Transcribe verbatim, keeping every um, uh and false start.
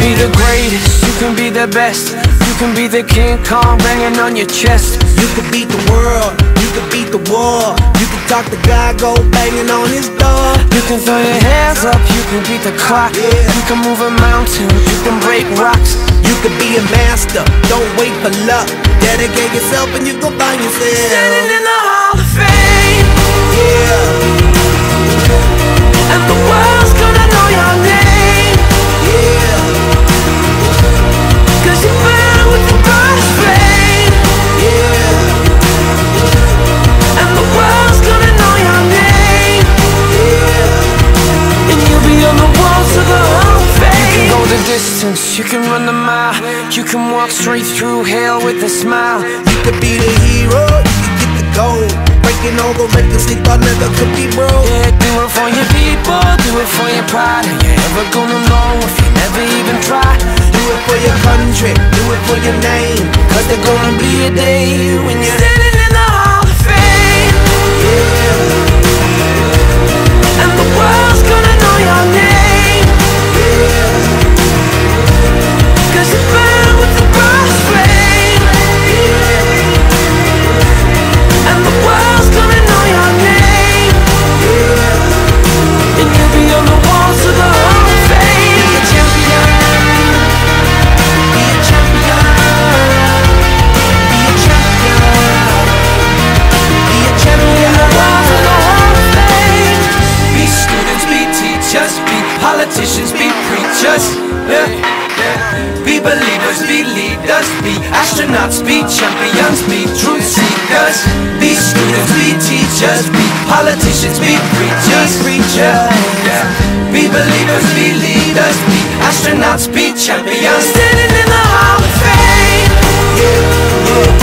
be the greatest, you can be the best. You can be the King Kong banging on your chest. You can beat the world, you can beat the war. You can talk to God, go banging on his door. You can throw your hands up, you can beat the clock. Yeah. You can move a mountain, you can break rocks. You can be a master, don't wait for luck. Dedicate yourself and you gon' find yourself Standing in the Hall of Fame. Yeah. And the world's gonna know your name. Yeah. Cause you burn with the brightest flame. Yeah. And the world's gonna know your name. Yeah. And you'll be on the walls of the Hall of Fame. You can go the distance, you can run the mile. You can walk straight through hell with a smile. You could be the hero, you can get the gold. Breaking all the records they thought never could be broke. Yeah, do it for your people, do it for your pride. Are you ever gonna know if you never even try? Do it for your country, do it for your name. Cause there's gonna be a day when you're standing in the Hall of Fame. Yeah. And the world's gonna know your name. Yeah. Cause you burn with the brightest flame. Yeah. And the world's gonna know your name. Yeah. And you'll be on the walls of the Hall of Fame. Be a champion. Be a champion. Be a champion. Be a champion. Walls of the Hall of Fame. Be students, be teachers, be politicians, be preachers. Yeah, yeah. Be believers, be leaders, be astronauts, be champions, be truth seekers. Be students, be teachers, be politicians, be preachers. Yeah, yeah. Be believers, be leaders, be astronauts, be champions. Standing in the Hall of Fame. Yeah, yeah.